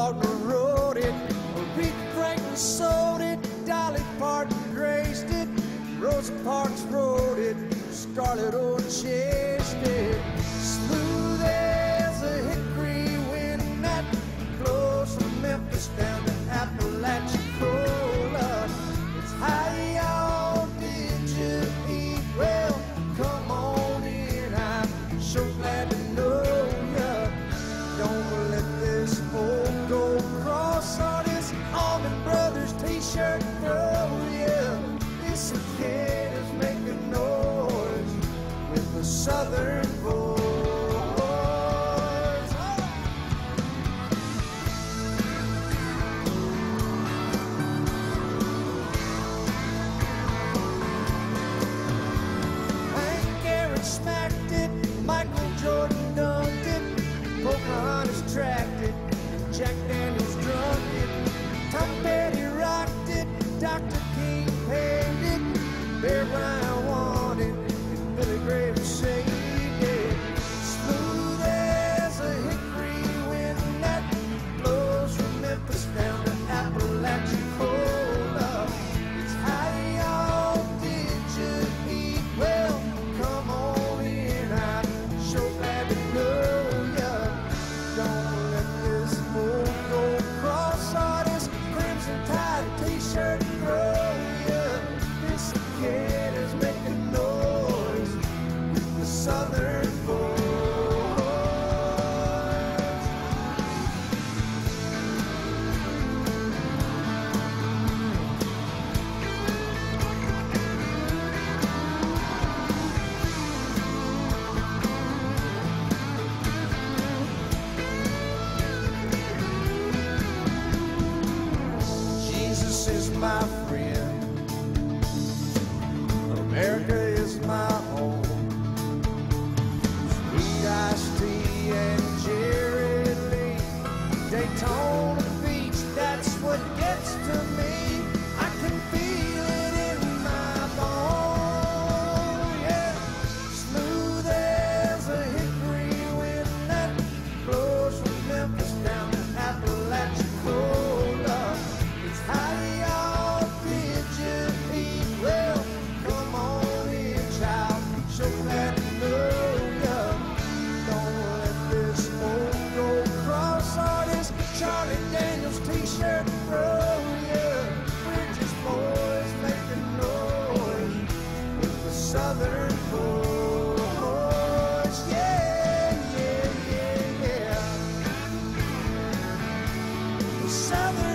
Faulkner wrote it, Aretha Franklin sold it, Dolly Parton graced it, Rosa Parks wrote it, Scarlett O'Chased it. Smooth as a hickory wind that blows from Memphis down to Apalachicola. It's high, y'all, did you eat? Well, come on in, I'm so glad to know ya. Don't let this old gold cross on this Allman Brothers t-shirt throw ya. This kid is making noise with the Southern boys. Hank Aaron smacked it, Michael Jordan dunked it, Pocahontas tracked it, Jack Daniels drunk it, Tom Petty rocked it, Dr. King paved it, Bear Bryant won it, and Billy Graham saved it. Smooth as a hickory wind that blows from Memphis down to Apalachicola. It's high, y'all, did you eat? Well, come on in, I'm so glad to know ya. Don't let this old gold cross artist Crimson Tide t-shirt throw ya. This kid is making noise with the Southern boys. Jesus is my friend, America is my home. Sweet iced tea and Jerry Lee, Daytona Beach, that's what gets to me. I can feel it in my bones, yeah. Smooth as a hickory wind that blows from Memphis down to Apalachicola. It's high, y'all, did you eat? Well, come on in, child, so glad to know ya. Don't let this old gold cross artist Charlie Daniels t-shirt throw ya. We're just boys making noise with the Southern boys. Yeah, yeah, yeah, yeah. The Southern